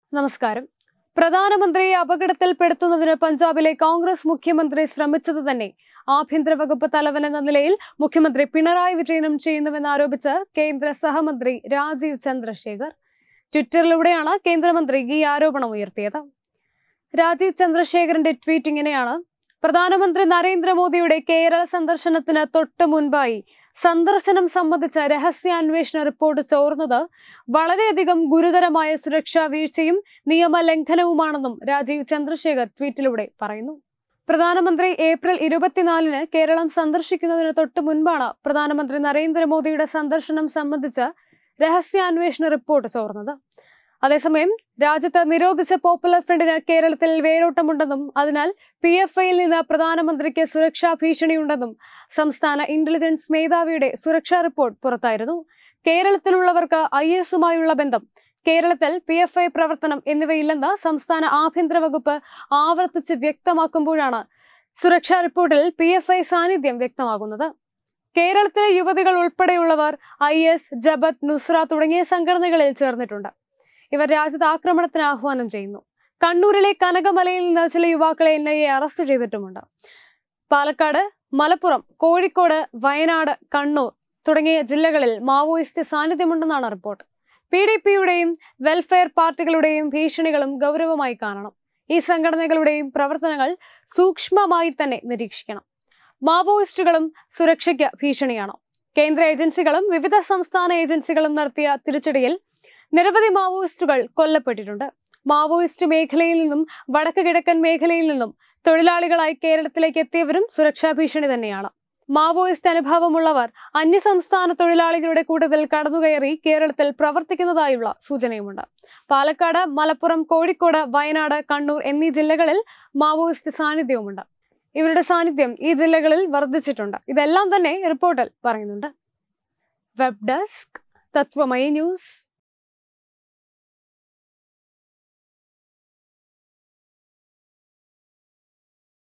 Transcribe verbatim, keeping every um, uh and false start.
നമസ്കാരം. പ്രധാനമന്ത്രിയെ അപകടത്തിൽപ്പെടുത്തുന്നതിന് പഞ്ചാബിലെ കോൺഗ്രസ് മുഖ്യമന്ത്രി ശ്രമിച്ചത് തന്നെ ആഭ്യന്തര വകുപ്പ് തലവൻ എന്ന നിലയിൽ മുഖ്യമന്ത്രി പിണറായി വിജയനും ചെയ്യുന്നുവെന്നാരോപിച്ച് കേന്ദ്ര സഹമന്ത്രി രാജീവ് ചന്ദ്രശേഖർ. ട്വിറ്ററിലൂടെയാണ് കേന്ദ്രമന്ത്രി ഈ ആരോപണം ഉയർത്തിയത്. രാജീവ് ചന്ദ്രശേഖറിന്റെ ട്വീറ്റ് ഇങ്ങനെയാണ്: പ്രധാനമന്ത്രി നരേന്ദ്രമോദിയുടെ കേരള സന്ദർശനത്തിന് തൊട്ടു മുൻപായി സന്ദർശനം സംബന്ധിച്ച രഹസ്യാന്വേഷണ റിപ്പോർട്ട് ചോർന്നത് വളരെയധികം ഗുരുതരമായ സുരക്ഷാ വീഴ്ചയും നിയമലംഘനവുമാണെന്നും രാജീവ് ചന്ദ്രശേഖർ ട്വീറ്റിലൂടെ പറയുന്നു. പ്രധാനമന്ത്രി ഏപ്രിൽ ഇരുപത്തിനാലിന് കേരളം സന്ദർശിക്കുന്നതിന് തൊട്ടു മുൻപാണ് പ്രധാനമന്ത്രി നരേന്ദ്രമോദിയുടെ സന്ദർശനം സംബന്ധിച്ച രഹസ്യാന്വേഷണ റിപ്പോർട്ട് ചോർന്നത്. അതേസമയം രാജ്യത്ത് നിരോധിച്ച പോപ്പുലർ ഫ്രണ്ടിന് കേരളത്തിൽ വേരോട്ടമുണ്ടെന്നും അതിനാൽ പി എഫ് ഐയിൽ നിന്ന് പ്രധാനമന്ത്രിക്ക് സുരക്ഷാ ഭീഷണിയുണ്ടെന്നും സംസ്ഥാന ഇന്റലിജൻസ് മേധാവിയുടെ സുരക്ഷാ റിപ്പോർട്ട് പുറത്തായിരുന്നു. കേരളത്തിലുള്ളവർക്ക് ഐ എസുമായുള്ള ബന്ധം, കേരളത്തിൽ പി എഫ് ഐ പ്രവർത്തനം എന്നിവയില്ലെന്ന് സംസ്ഥാന ആഭ്യന്തര വകുപ്പ് ആവർത്തിച്ച് വ്യക്തമാക്കുമ്പോഴാണ് സുരക്ഷാ റിപ്പോർട്ടിൽ പി എഫ് ഐ സാന്നിധ്യം വ്യക്തമാകുന്നത്. കേരളത്തിലെ യുവതികൾ ഉൾപ്പെടെയുള്ളവർ ഐ എസ്, ജബത്ത്, നുസ്ര തുടങ്ങിയ സംഘടനകളിൽ ചേർന്നിട്ടുണ്ട്. ഇവർ രാജ്യത്ത് ആക്രമണത്തിന് ആഹ്വാനം ചെയ്യുന്നു. കണ്ണൂരിലെ കനകമലയിൽ നിന്ന് ചില യുവാക്കളെ എൻ ഐ എ അറസ്റ്റ് ചെയ്തിട്ടുമുണ്ട്. പാലക്കാട്, മലപ്പുറം, കോഴിക്കോട്, വയനാട്, കണ്ണൂർ തുടങ്ങിയ ജില്ലകളിൽ മാവോയിസ്റ്റ് സാന്നിധ്യമുണ്ടെന്നാണ് റിപ്പോർട്ട്. പി ഡി പിയുടെയും വെൽഫെയർ പാർട്ടികളുടെയും ഭീഷണികളും ഗൗരവമായി കാണണം. ഈ സംഘടനകളുടെയും പ്രവർത്തനങ്ങൾ സൂക്ഷ്മമായി തന്നെ നിരീക്ഷിക്കണം. മാവോയിസ്റ്റുകളും സുരക്ഷയ്ക്ക് ഭീഷണിയാണ്. കേന്ദ്ര ഏജൻസികളും വിവിധ സംസ്ഥാന ഏജൻസികളും നടത്തിയ തിരിച്ചടിയിൽ നിരവധി മാവോയിസ്റ്റുകൾ കൊല്ലപ്പെട്ടിട്ടുണ്ട്. മാവോയിസ്റ്റ് മേഖലയിൽ നിന്നും വടക്ക് കിഴക്കൻ മേഖലയിൽ നിന്നും തൊഴിലാളികളായി കേരളത്തിലേക്ക് എത്തിയവരും സുരക്ഷാ ഭീഷണി തന്നെയാണ്. മാവോയിസ്റ്റ് അനുഭവമുള്ളവർ അന്യസംസ്ഥാന തൊഴിലാളികളുടെ കൂട്ടത്തിൽ കടന്നുകയറി കേരളത്തിൽ പ്രവർത്തിക്കുന്നതായുള്ള സൂചനയുമുണ്ട്. പാലക്കാട്, മലപ്പുറം, കോഴിക്കോട്, വയനാട്, കണ്ണൂർ എന്നീ ജില്ലകളിൽ മാവോയിസ്റ്റ് സാന്നിധ്യവുമുണ്ട്. ഇവരുടെ സാന്നിധ്യം ഈ ജില്ലകളിൽ വർദ്ധിച്ചിട്ടുണ്ട്. ഇതെല്ലാം തന്നെ റിപ്പോർട്ടിൽ പറയുന്നുണ്ട്. Web desk Tatwamayi news.